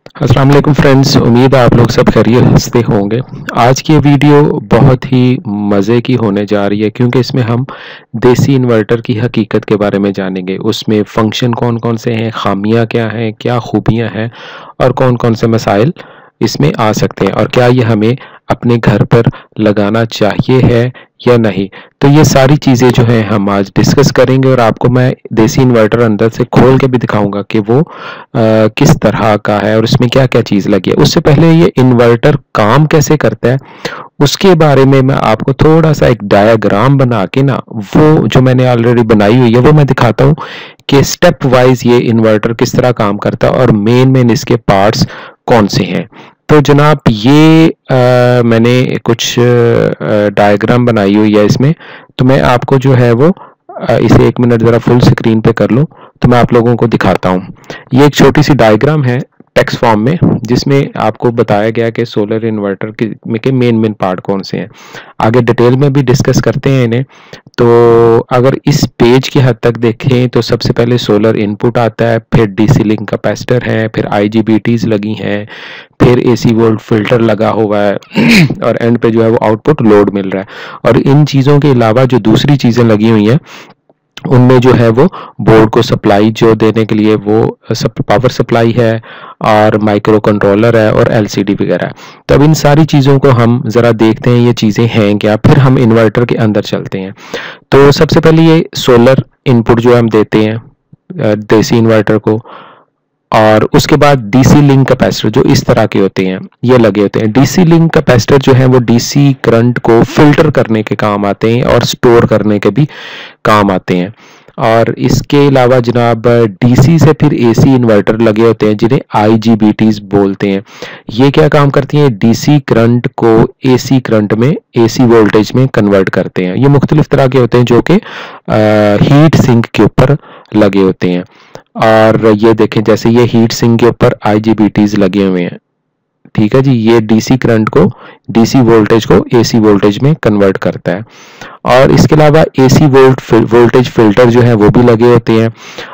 अस्सलाम वालेकुम फ्रेंड्स, उम्मीद है आप लोग सब खैरियत से होंगे। आज की ये वीडियो बहुत ही मज़े की होने जा रही है क्योंकि इसमें हम देसी इन्वर्टर की हकीकत के बारे में जानेंगे। उसमें फ़ंक्शन कौन-कौन से हैं, ख़ामियाँ क्या हैं, क्या खूबियाँ हैं और कौन-कौन से मसाइल इसमें आ सकते हैं और क्या ये हमें अपने घर पर लगाना चाहिए है या नहीं। तो ये सारी चीज़ें जो हैं हम आज डिस्कस करेंगे और आपको मैं देसी इन्वर्टर अंदर से खोल के भी दिखाऊंगा कि वो किस तरह का है और इसमें क्या-क्या चीज़ लगी है। उससे पहले ये इन्वर्टर काम कैसे करता है, उसके बारे में मैं आपको थोड़ा-सा एक डायग्राम बना के ना वो जो मैंने ऑलरेडी बनाई हुई है वो मैं दिखाता हूँ कि स्टेप वाइज़ ये इन्वर्टर किस तरह काम करता है और मेन-मेन इसके पार्ट्स कौन से हैं। तो जनाब ये मैंने कुछ डायग्राम बनाई हुई है इसमें, तो मैं आपको जो है वो इसे 1 मिनट ज़रा फुल स्क्रीन पे कर लूँ, तो मैं आप लोगों को दिखाता हूँ। ये एक छोटी सी डायग्राम है टेक्स्ट फॉर्म में जिसमें आपको बताया गया कि सोलर इन्वर्टर के मेन पार्ट कौन से हैं। आगे डिटेल में भी डिस्कस करते हैं इन्हें। तो अगर इस पेज की हद तक देखें तो सबसे पहले सोलर इनपुट आता है, फिर डीसी लिंक कैपेसिटर है, फिर आईजीबीटीज लगी हैं, फिर एसी वोल्ट फिल्टर लगा हुआ है और एंड पे जो है वो आउटपुट लोड मिल रहा है। और इन चीज़ों के अलावा जो दूसरी चीज़ें लगी हुई हैं उनमें जो है वो बोर्ड को सप्लाई जो देने के लिए वो पावर सप्लाई है और माइक्रो कंट्रोलर है और एलसीडी वगैरह है। तो अब इन सारी चीज़ों को हम ज़रा देखते हैं ये चीज़ें हैं क्या, फिर हम इन्वर्टर के अंदर चलते हैं। तो सबसे पहले ये सोलर इनपुट जो हम देते हैं देसी इन्वर्टर को, और उसके बाद डीसी लिंक कैपेसिटर जो इस तरह के होते हैं ये लगे होते हैं। डीसी लिंक कैपेसिटर जो है वो डीसी करंट को फिल्टर करने के काम आते हैं और स्टोर करने के भी काम आते हैं। और इसके अलावा जनाब डीसी से फिर एसी इन्वर्टर लगे होते हैं जिन्हें आईजीबीटीज बोलते हैं। ये क्या काम करती हैं, डीसी करंट को एसी करंट में, एसी वोल्टेज में कन्वर्ट करते हैं। ये मुख्तलिफ तरह के होते हैं जो कि हीट सिंक के ऊपर लगे होते हैं। और ये देखें जैसे ये हीट सिंक के ऊपर आईजीबीटीज लगे हुए हैं, ठीक है जी। ये डीसी करंट को, डीसी वोल्टेज को एसी वोल्टेज में कन्वर्ट करता है। और इसके अलावा एसी वोल्टेज फिल्टर जो है वो भी लगे होते हैं।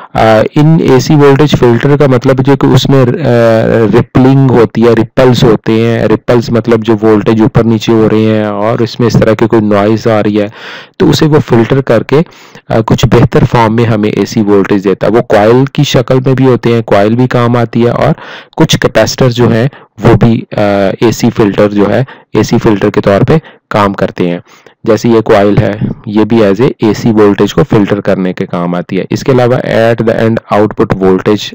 इन एसी वोल्टेज फिल्टर का मतलब जो कि उसमें रिपलिंग होती है, रिपल्स होते हैं। रिपल्स मतलब जो वोल्टेज ऊपर नीचे हो रहे हैं और इसमें इस तरह की कोई नॉइज आ रही है तो उसे वो फिल्टर करके कुछ बेहतर फॉर्म में हमें एसी वोल्टेज देता है। वो कॉइल की शक्ल में भी होते हैं, कॉइल भी काम आती है, और कुछ कैपेसिटर जो है वो भी एसी फिल्टर जो है एसी फिल्टर के तौर पे काम करते हैं। जैसे ये कॉइल है, ये भी एज ए एसी वोल्टेज को फिल्टर करने के काम आती है। इसके अलावा at the end output voltage,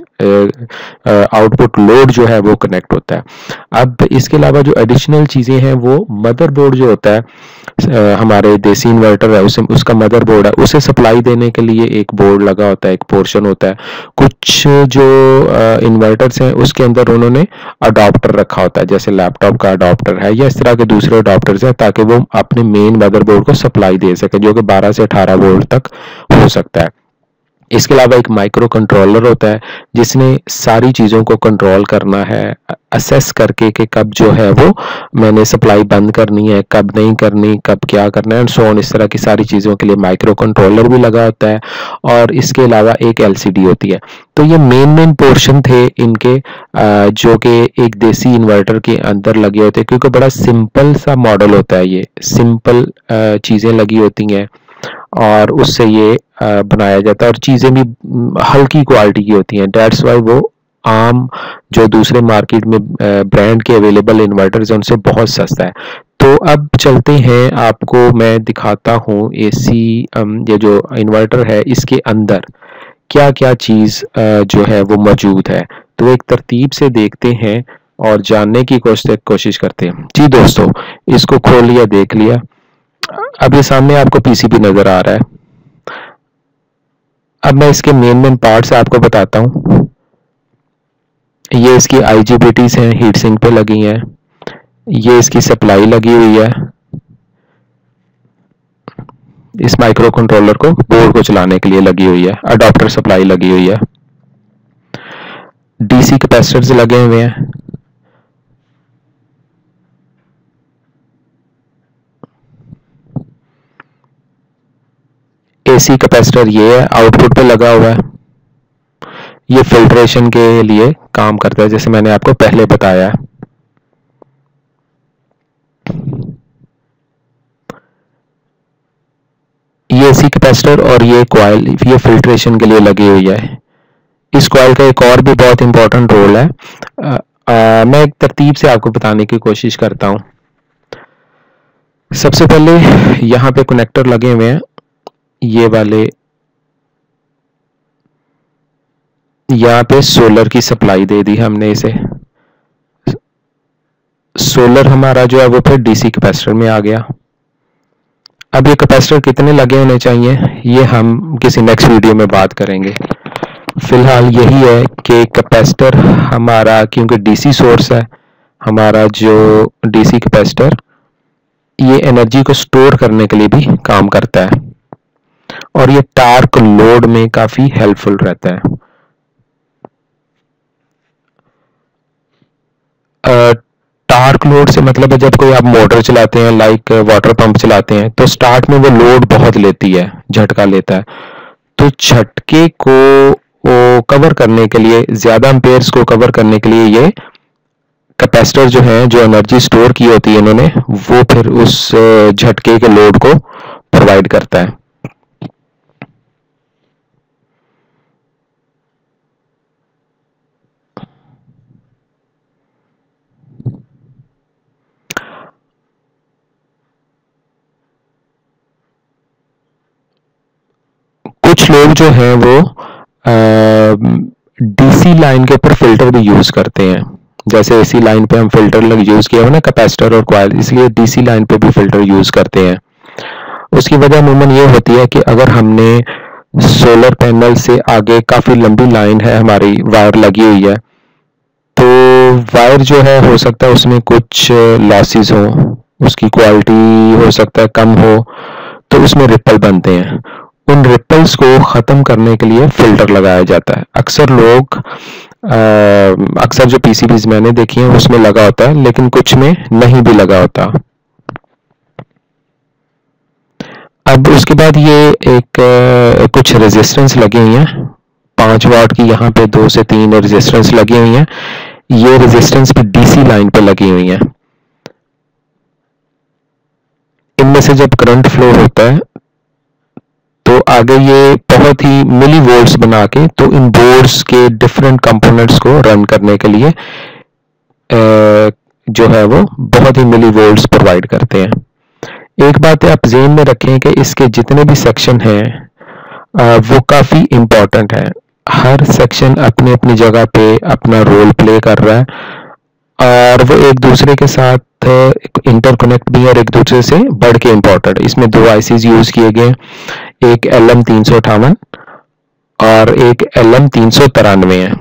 output load जो है वो कनेक्ट होता है। अब इसके अलावा जो एडिशनल चीज़ें हैं वो मदरबोर्ड जो होता है, हमारे देसी इन्वर्टर है उसे, उसका मदरबोर्ड है, उसे सप्लाई देने के लिए एक बोर्ड लगा होता है, एक पोर्शन होता है। कुछ जो इन्वर्टर्स हैं उसके अंदर उन्होंने अडॉप्टर रखा होता है, जैसे लैपटॉप का अडॉप्टर है या इस तरह के दूसरे अडॉप्टर्स हैं, ताकि वो अपने मेन मदरबोर्ड को सप्लाई दे सके जो कि 12 से 18 वोल्ट तक हो सकता है। इसके अलावा एक माइक्रो कंट्रोलर होता है जिसने सारी चीज़ों को कंट्रोल करना है, असेस करके कि कब जो है वो मैंने सप्लाई बंद करनी है, कब नहीं करनी, कब क्या करना है एंड सो ऑन। इस तरह की सारी चीज़ों के लिए माइक्रो कंट्रोलर भी लगा होता है। और इसके अलावा एक एलसीडी होती है। तो ये मेन पोर्शन थे इनके, जो कि एक देसी इन्वर्टर के अंदर लगे होते हैं, क्योंकि बड़ा सिंपल सा मॉडल होता है, ये सिंपल चीज़ें लगी होती हैं और उससे ये बनाया जाता है। और चीज़ें भी हल्की क्वालिटी की होती हैं, डेट्स वाई वो आम जो दूसरे मार्केट में ब्रांड के अवेलेबल इन्वर्टर्स हैं उनसे बहुत सस्ता है। तो अब चलते हैं, आपको मैं दिखाता हूँ एसी, ये जो इन्वर्टर है इसके अंदर क्या क्या चीज़ जो है वो मौजूद है। तो एक तरतीब से देखते हैं और जानने की कोशिश करते हैं। जी दोस्तों, इसको खोल लिया, देख लिया। अब ये सामने आपको पीसीबी नज़र आ रहा है। अब मैं इसके मेन पार्ट्स आपको बताता हूँ। ये इसकी आईजीबीटीज हैं, हीट सिंक पे लगी हैं। ये इसकी सप्लाई लगी हुई है, इस माइक्रो कंट्रोलर को, बोर्ड को चलाने के लिए लगी हुई है। अडॉप्टर सप्लाई लगी हुई है। डीसी कैपेसिटर्स लगे हुए हैं। एसी कैपेसिटर ये है, आउटपुट पे लगा हुआ है। ये फिल्ट्रेशन के लिए काम करता है, जैसे मैंने आपको पहले बताया है। ये एसी कैपेसिटर और ये कॉइल ये फिल्ट्रेशन के लिए लगी हुई है। इस कॉइल का एक और भी बहुत इंपॉर्टेंट रोल है। मैं एक तरतीब से आपको बताने की कोशिश करता हूँ। सबसे पहले यहाँ पे कनेक्टर लगे हुए हैं, ये वाले। यहाँ पे सोलर की सप्लाई दे दी हमने इसे। सोलर हमारा जो है वो फिर डीसी कैपेसिटर में आ गया। अब ये कैपेसिटर कितने लगे होने चाहिए ये हम किसी नेक्स्ट वीडियो में बात करेंगे। फिलहाल यही है कि कैपेसिटर हमारा, क्योंकि डीसी सोर्स है, हमारा जो डीसी कैपेसिटर ये एनर्जी को स्टोर करने के लिए भी काम करता है और ये टार्क लोड में काफी हेल्पफुल रहता है। टार्क लोड से मतलब है जब कोई आप मोटर चलाते हैं, लाइक वाटर पंप चलाते हैं, तो स्टार्ट में वो लोड बहुत लेती है, झटका लेता है। तो झटके को कवर करने के लिए, ज्यादा एम्पेयर्स को कवर करने के लिए ये कैपेसिटर जो है, जो एनर्जी स्टोर की होती है इन्होंने, वो फिर उस झटके के लोड को प्रोवाइड करता है। कुछ लोग जो हैं वो डीसी लाइन के ऊपर फिल्टर भी यूज करते हैं। जैसे एसी लाइन पे हम फिल्टर यूज किया हुआ ना, कैपेसिटर और कॉइल, इसलिए डीसी लाइन पे भी फिल्टर यूज करते हैं। उसकी वजह अमूमन ये होती है कि अगर हमने सोलर पैनल से आगे काफी लंबी लाइन है, हमारी वायर लगी हुई है, तो वायर जो है हो सकता है उसमें कुछ लॉसेस हो, उसकी क्वालिटी हो सकता है कम हो, तो उसमें रिपल बनते हैं। उन रिपल्स को ख़त्म करने के लिए फ़िल्टर लगाया जाता है। अक्सर जो पीसीबीज मैंने देखी हैं उसमें लगा होता है, लेकिन कुछ में नहीं भी लगा होता। अब उसके बाद ये एक कुछ रेजिस्टेंस लगी हुई हैं, 5 वाट की, यहाँ पे 2 से 3 रेजिस्टेंस लगी हुई हैं। ये रेजिस्टेंस भी डीसी लाइन पे लगी हुई हैं। इनमें से जब करंट फ्लो होता है तो आगे ये बहुत ही मिली वोल्ट्स बना के, तो इन बोर्ड्स के डिफरेंट कंपोनेंट्स को रन करने के लिए जो है वो बहुत ही मिली वोल्ट्स प्रोवाइड करते हैं। एक बात आप ज़हन में रखें कि इसके जितने भी सेक्शन हैं वो काफ़ी इम्पोर्टेंट है। हर सेक्शन अपनी अपनी जगह पे अपना रोल प्ले कर रहा है और वो एक दूसरे के साथ इंटरकनेक्ट भी है और एक दूसरे से बढ़ के इम्पोर्टेंट। इसमें 2 आईसीज यूज किए गए, एक LM358 और एक LM393 है।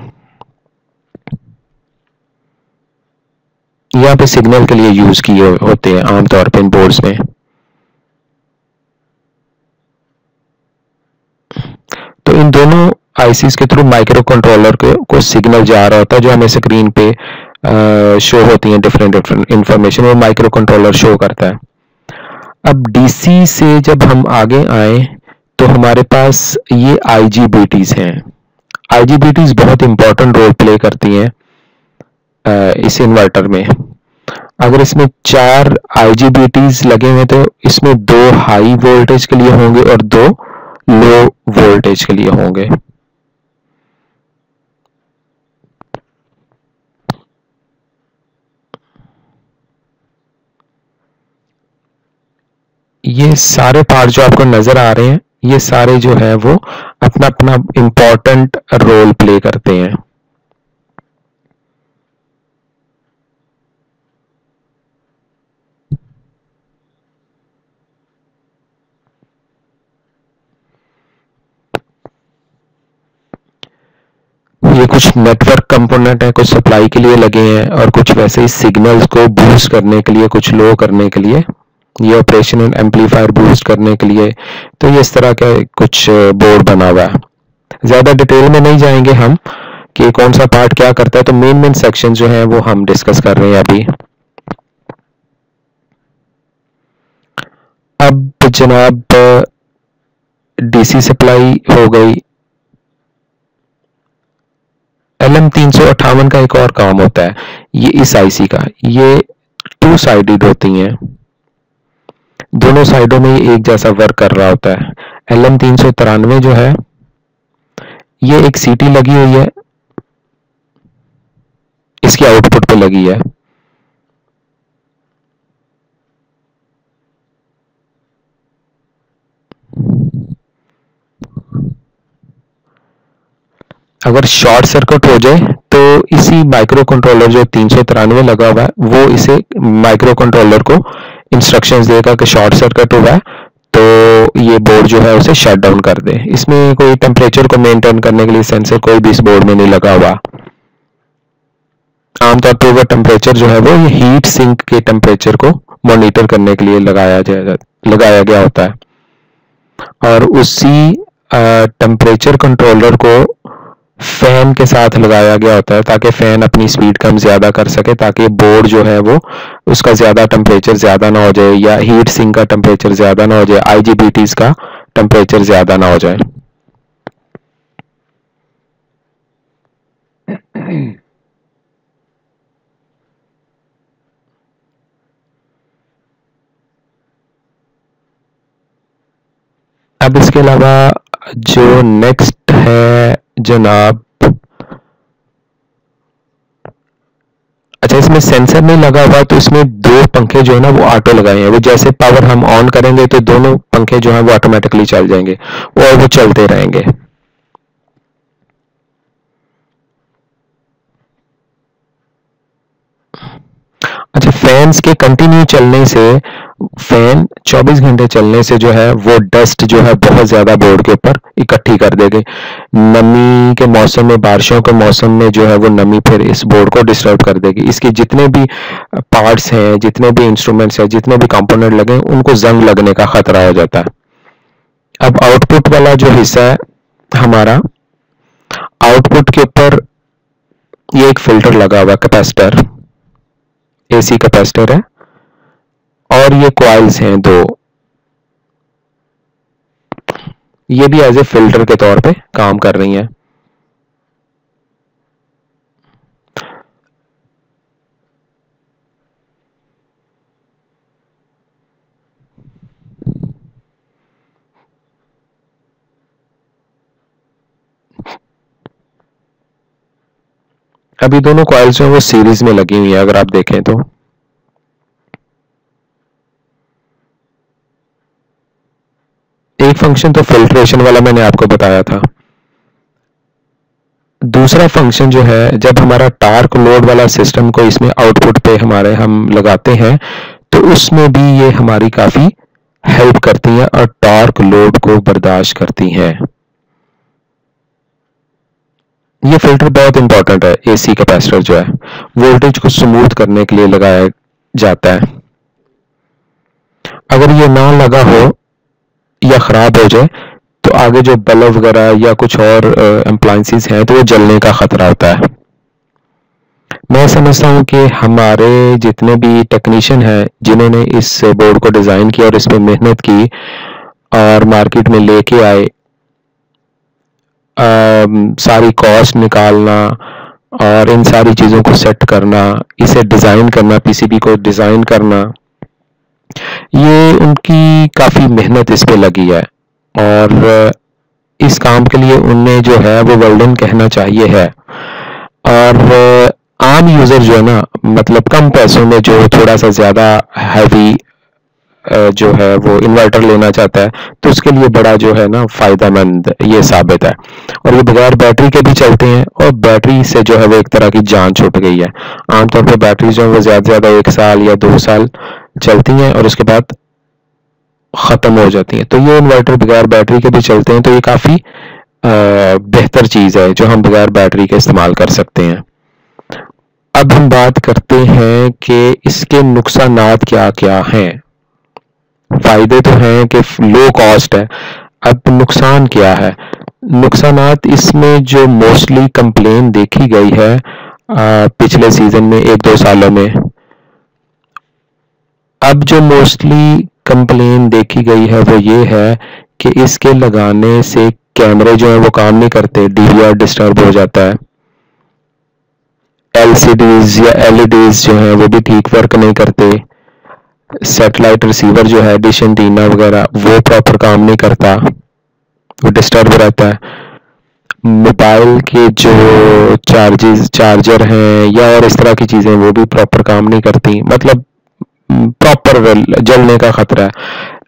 यहाँ पे सिग्नल के लिए यूज किए होते हैं आमतौर पे इन बोर्ड्स में। तो इन दोनों आईसीज के थ्रू माइक्रो कंट्रोलर को सिग्नल जा रहा होता है, जो हमें स्क्रीन पे शो होती हैं डिफरेंट इंफॉर्मेशन, वो माइक्रो कंट्रोलर शो करता है। अब डीसी से जब हम आगे आए तो हमारे पास ये आईजीबीटीज हैं। आईजीबीटीज बहुत इंपॉर्टेंट रोल प्ले करती हैं इस इन्वर्टर में। अगर इसमें 4 आईजीबीटीज लगे हुए तो इसमें 2 हाई वोल्टेज के लिए होंगे और 2 लो वोल्टेज के लिए होंगे। ये सारे पार्ट जो आपको नजर आ रहे हैं, ये सारे जो है वो अपना अपना इंपॉर्टेंट रोल प्ले करते हैं। ये कुछ नेटवर्क कंपोनेंट है, कुछ सप्लाई के लिए लगे हैं और कुछ वैसे ही सिग्नल्स को बूस्ट करने के लिए, कुछ लो करने के लिए, ये ऑपरेशन एंड एम्पलीफायर बूस्ट करने के लिए। तो ये इस तरह का कुछ बोर्ड बना हुआ है। ज्यादा डिटेल में नहीं जाएंगे हम कि कौन सा पार्ट क्या करता है, तो मेन सेक्शन जो है वो हम डिस्कस कर रहे हैं अभी। अब जनाब डीसी सप्लाई हो गई, LM358 का एक और काम होता है, ये इस आईसी का, ये 2 साइडेड होती हैं, दोनों साइडों में ये एक जैसा वर्क कर रहा होता है। LM393 जो है, ये एक सीटी लगी हुई है, इसकी आउटपुट पे लगी है। अगर शॉर्ट सर्किट हो जाए तो इसी माइक्रो कंट्रोलर जो 393 लगा हुआ है, वो इसे माइक्रो कंट्रोलर को इंस्ट्रक्शंस देगा कि शॉर्ट सर्किट हुआ है, तो ये बोर्ड जो है उसे शट डाउन कर दे। इसमें कोई टेम्परेचर को मेंटेन करने के लिए सेंसर कोई भी इस बोर्ड में नहीं लगा हुआ। आमतौर पर वो टेम्परेचर जो है वो ये हीट सिंक के टेम्परेचर को मॉनिटर करने के लिए लगाया गया होता है। और उसी टेम्परेचर कंट्रोलर को फैन के साथ लगाया गया होता है, ताकि फैन अपनी स्पीड कम ज्यादा कर सके, ताकि बोर्ड जो है वो उसका ज्यादा टेम्परेचर ज्यादा ना हो जाए, या हीट सिंक का टेम्परेचर ज्यादा ना हो जाए, IGBTs का टेम्परेचर ज्यादा ना हो जाए। अब इसके अलावा जो नेक्स्ट है जनाब, अच्छा इसमें सेंसर नहीं लगा हुआ, तो इसमें 2 पंखे जो है ना वो ऑटो लगाए हैं। वो जैसे पावर हम ऑन करेंगे तो दोनों पंखे जो है वो ऑटोमेटिकली चल जाएंगे और वो चलते रहेंगे। अच्छा, फैंस के कंटिन्यू चलने से, फैन 24 घंटे चलने से जो है वो डस्ट जो है बहुत ज्यादा बोर्ड के ऊपर इकट्ठी कर देगी। नमी के मौसम में, बारिशों के मौसम में जो है वो नमी फिर इस बोर्ड को डिस्टर्ब कर देगी। इसके जितने भी पार्ट्स हैं, जितने भी इंस्ट्रूमेंट्स हैं, जितने भी कंपोनेंट लगे, उनको जंग लगने का खतरा हो जाता है। अब आउटपुट वाला जो हिस्सा है हमारा, आउटपुट के ऊपर ये एक फिल्टर लगा हुआ, कैपेसिटर, AC कैपेसिटर है, और ये कॉइल्स हैं 2, ये भी एज ए फिल्टर के तौर पे काम कर रही हैं। अभी दोनों कॉइल्स जो है वो सीरीज में लगी हुई है, अगर आप देखें तो। एक फंक्शन तो फिल्ट्रेशन वाला मैंने आपको बताया था। दूसरा फंक्शन जो है, जब हमारा टार्क लोड वाला सिस्टम को इसमें आउटपुट पे हमारे हम लगाते हैं, तो उसमें भी ये हमारी काफी हेल्प करती हैं और टार्क लोड को बर्दाश्त करती हैं। ये फिल्टर बहुत इंपॉर्टेंट है। AC कैपेसिटर जो है वोल्टेज को स्मूथ करने के लिए लगाया जाता है। अगर ये ना लगा हो या खराब हो जाए तो आगे जो बल्ब वगैरह या कुछ और अप्लायंसेस हैं तो वो जलने का खतरा होता है। मैं समझता हूँ कि हमारे जितने भी टेक्नीशियन हैं जिन्होंने इस बोर्ड को डिज़ाइन किया और इस पर मेहनत की और मार्केट में लेके आए, सारी कॉस्ट निकालना और इन सारी चीज़ों को सेट करना, इसे डिज़ाइन करना, PCB को डिज़ाइन करना, ये उनकी काफ़ी मेहनत इस पे लगी है और इस काम के लिए उन्हें जो है वो वेल डन कहना चाहिए है। और आम यूज़र जो है ना, मतलब कम पैसों में जो थोड़ा सा ज़्यादा हैवी जो है वो इन्वर्टर लेना चाहता है, तो उसके लिए बड़ा जो है ना फ़ायदेमंद ये साबित है। और ये बगैर बैटरी के भी चलते हैं और बैटरी से जो है वो एक तरह की जान छूट गई है। आमतौर पर बैटरी जो है वो ज़्यादा से ज़्यादा 1 साल या 2 साल चलती हैं और उसके बाद ख़त्म हो जाती हैं। तो ये इन्वर्टर बगैर बैटरी के भी चलते हैं, तो ये काफ़ी बेहतर चीज़ है जो हम बगैर बैटरी के इस्तेमाल कर सकते हैं। अब हम बात करते हैं कि इसके नुकसानात क्या क्या हैं। फायदे तो हैं कि लो कॉस्ट है, अब नुकसान क्या है। नुकसानात इसमें जो मोस्टली कंप्लेन देखी गई है पिछले सीजन में 1-2 सालों में, अब जो मोस्टली कंप्लेन देखी गई है वो ये है कि इसके लगाने से कैमरे जो है वो काम नहीं करते, DVR डिस्टर्ब हो जाता है। LCDs या LEDs जो हैं वो भी ठीक वर्क नहीं करते। सैटेलाइट रिसीवर जो है डिश एंटीना वगैरह वो प्रॉपर काम नहीं करता, वो डिस्टर्ब रहता है। मोबाइल के जो चार्जर हैं या और इस तरह की चीज़ें वो भी प्रॉपर काम नहीं करती, मतलब प्रॉपर जलने का खतरा है।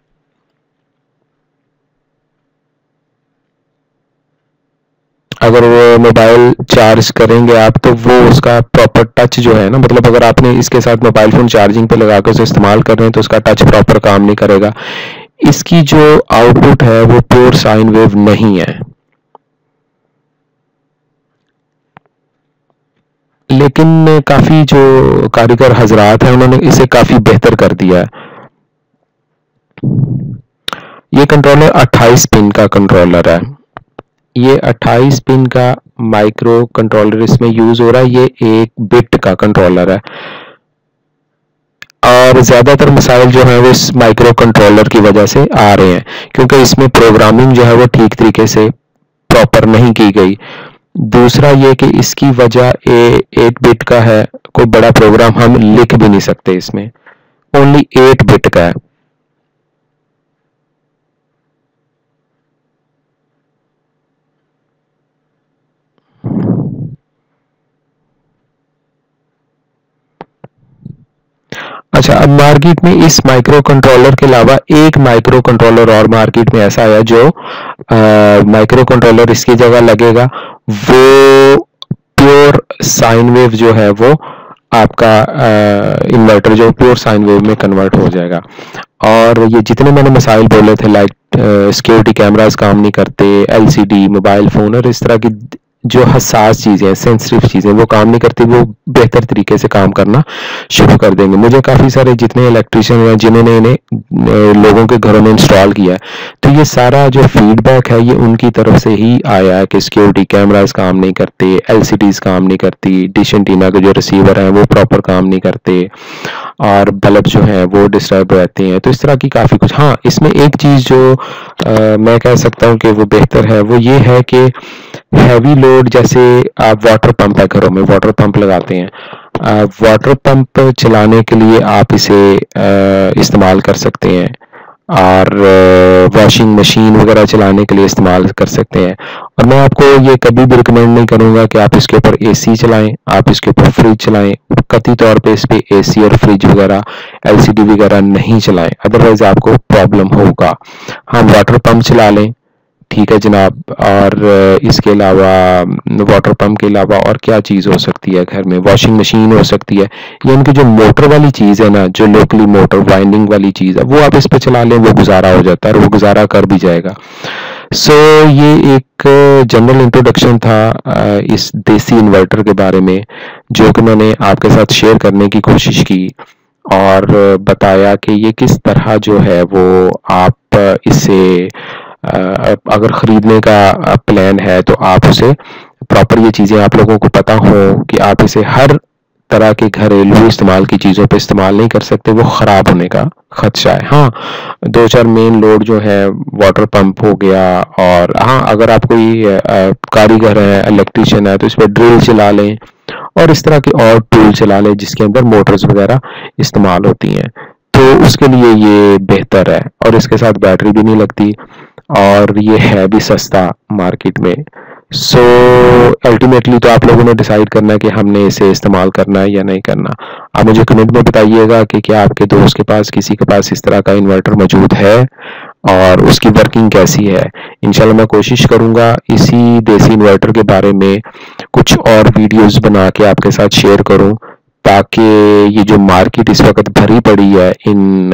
अगर वो मोबाइल चार्ज करेंगे आप तो वो उसका प्रॉपर टच जो है ना, मतलब अगर आपने इसके साथ मोबाइल फ़ोन चार्जिंग पे लगा कर उसे इस्तेमाल कर रहे हैं तो उसका टच प्रॉपर काम नहीं करेगा। इसकी जो आउटपुट है वो प्योर साइन वेव नहीं है, लेकिन काफ़ी जो कारीगर हजरात हैं उन्होंने इसे काफ़ी बेहतर कर दिया है। ये कंट्रोलर 28 पिन का कंट्रोलर है। ये 28 पिन का माइक्रो कंट्रोलर इसमें यूज हो रहा है। ये 1 बिट का कंट्रोलर है और ज़्यादातर मसाइल जो हैं वो इस माइक्रो कंट्रोलर की वजह से आ रहे हैं, क्योंकि इसमें प्रोग्रामिंग जो है वो ठीक तरीके से प्रॉपर नहीं की गई। दूसरा ये कि इसकी वजह 8 बिट का है, कोई बड़ा प्रोग्राम हम लिख भी नहीं सकते इसमें, ओनली 8 बिट का है। अच्छा, अब मार्केट में इस माइक्रो कंट्रोलर के अलावा एक माइक्रो कंट्रोलर और मार्केट में ऐसा आया जो माइक्रो कंट्रोलर इसकी जगह लगेगा, वो प्योर साइन वेव जो है वो आपका इन्वर्टर जो प्योर साइन वेव में कन्वर्ट हो जाएगा। और ये जितने मैंने मसाइल बोले थे, लाइक सिक्योरिटी कैमरास काम नहीं करते, LCD, मोबाइल फ़ोन और इस तरह की जो हसास चीज़ें, सेंसिटिव चीज़ें वो काम नहीं करती, वो बेहतर तरीके से काम करना शुरू कर देंगे। मुझे काफ़ी सारे जितने इलेक्ट्रिशियन हैं जिन्होंने इन्हें लोगों के घरों में इंस्टॉल किया है, तो ये सारा जो फीडबैक है ये उनकी तरफ से ही आया है कि सिक्योरिटी कैमरास काम नहीं करते, LCDs काम नहीं करती, डिश एंटीना के जो रिसीवर हैं वो प्रॉपर काम नहीं करते और बल्ब जो हैं वो डिस्टर्ब रहते हैं। तो इस तरह की काफ़ी कुछ। हाँ, इसमें एक चीज़ जो मैं कह सकता हूँ कि वो बेहतर है वो ये है कि हैवी लोड, जैसे आप वाटर पंप है, घरों में वाटर पंप लगाते हैं, वाटर पंप चलाने के लिए आप इसे इस्तेमाल कर सकते हैं और वॉशिंग मशीन वगैरह चलाने के लिए इस्तेमाल कर सकते हैं। और मैं आपको ये कभी भी रिकमेंड नहीं करूँगा कि आप इसके ऊपर AC चलाएं, आप इसके ऊपर फ्रिज चलाएं, कतई तौर पे इस पे AC और फ्रिज वगैरह LCD वगैरह नहीं चलाएं, अदरवाइज आपको प्रॉब्लम होगा। हम वाटर पंप चला लें, ठीक है जनाब। और इसके अलावा वाटर पंप के अलावा और क्या चीज़ हो सकती है घर में, वॉशिंग मशीन हो सकती है, या इनकी जो मोटर वाली चीज़ है ना, जो लोकली मोटर वाइंडिंग वाली चीज़ है, वो आप इस पे चला लें, वो गुजारा हो जाता है और वो गुजारा कर भी जाएगा। सो ये एक जनरल इंट्रोडक्शन था इस देसी इन्वर्टर के बारे में, जो कि मैंने आपके साथ शेयर करने की कोशिश की और बताया कि ये किस तरह जो है वो आप इसे अगर ख़रीदने का प्लान है तो आप उसे प्रॉपर, ये चीज़ें आप लोगों को पता हो कि आप इसे हर तरह के घरेलू इस्तेमाल की चीज़ों पे इस्तेमाल नहीं कर सकते, वो ख़राब होने का खदशा है। हाँ, 2-4 मेन लोड जो है वाटर पंप हो गया, और हाँ अगर आप कोई कारीगर है, इलेक्ट्रिशियन है, तो इस पर ड्रिल चला लें और इस तरह के और टूल चला लें जिसके अंदर मोटर्स वगैरह इस्तेमाल होती हैं, तो उसके लिए ये बेहतर है। और इसके साथ बैटरी भी नहीं लगती और ये है भी सस्ता मार्केट में। सो अल्टीमेटली तो आप लोगों ने डिसाइड करना है कि हमने इसे इस्तेमाल करना है या नहीं करना। आप मुझे कमेंट में बताइएगा कि क्या आपके दोस्त के पास, किसी के पास इस तरह का इन्वर्टर मौजूद है और उसकी वर्किंग कैसी है। इंशाल्लाह मैं कोशिश करूँगा इसी देसी इन्वर्टर के बारे में कुछ और वीडियोस बना के आपके साथ शेयर करूँ, ताकि ये जो मार्केट इस वक्त भरी पड़ी है इन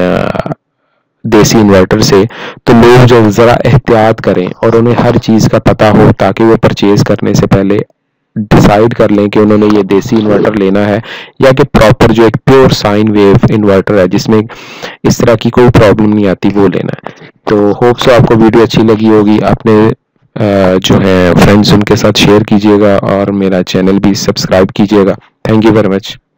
देसी इन्वर्टर से, तो लोग जो ज़रा एहतियात करें और उन्हें हर चीज़ का पता हो, ताकि वो परचेज़ करने से पहले डिसाइड कर लें कि उन्होंने ये देसी इन्वर्टर लेना है या कि प्रॉपर जो एक प्योर साइन वेव इन्वर्टर है जिसमें इस तरह की कोई प्रॉब्लम नहीं आती, वो लेना है। तो होप सो आपको वीडियो अच्छी लगी होगी। अपने जो है फ्रेंड्स उनके साथ शेयर कीजिएगा और मेरा चैनल भी सब्सक्राइब कीजिएगा। Thank you very much.